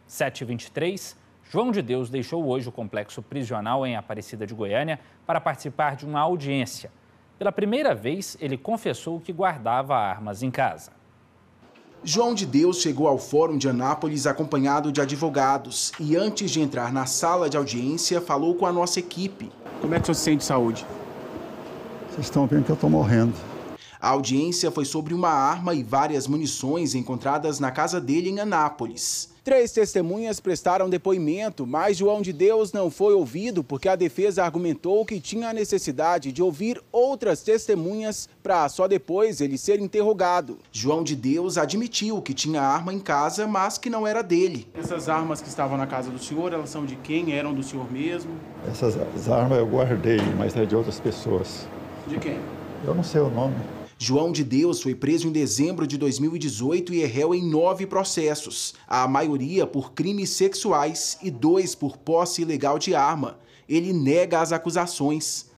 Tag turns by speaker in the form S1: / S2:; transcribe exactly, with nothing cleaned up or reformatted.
S1: sete e vinte e três, João de Deus deixou hoje o complexo prisional em Aparecida de Goiânia para participar de uma audiência. Pela primeira vez, ele confessou que guardava armas em casa.
S2: João de Deus chegou ao Fórum de Anápolis acompanhado de advogados e, antes de entrar na sala de audiência, falou com a nossa equipe.
S3: Como é que o senhor se sente de saúde?
S4: Vocês estão vendo que eu estou morrendo.
S2: A audiência foi sobre uma arma e várias munições encontradas na casa dele em Anápolis. Três testemunhas prestaram depoimento, mas João de Deus não foi ouvido porque a defesa argumentou que tinha a necessidade de ouvir outras testemunhas para só depois ele ser interrogado. João de Deus admitiu que tinha arma em casa, mas que não era dele.
S3: Essas armas que estavam na casa do senhor, elas são de quem? Eram do senhor mesmo?
S4: Essas armas eu guardei, mas é de outras pessoas.
S3: De quem?
S4: Eu não sei o nome.
S2: João de Deus foi preso em dezembro de dois mil e dezoito e é réu em nove processos, a maioria por crimes sexuais e dois por posse ilegal de arma. Ele nega as acusações.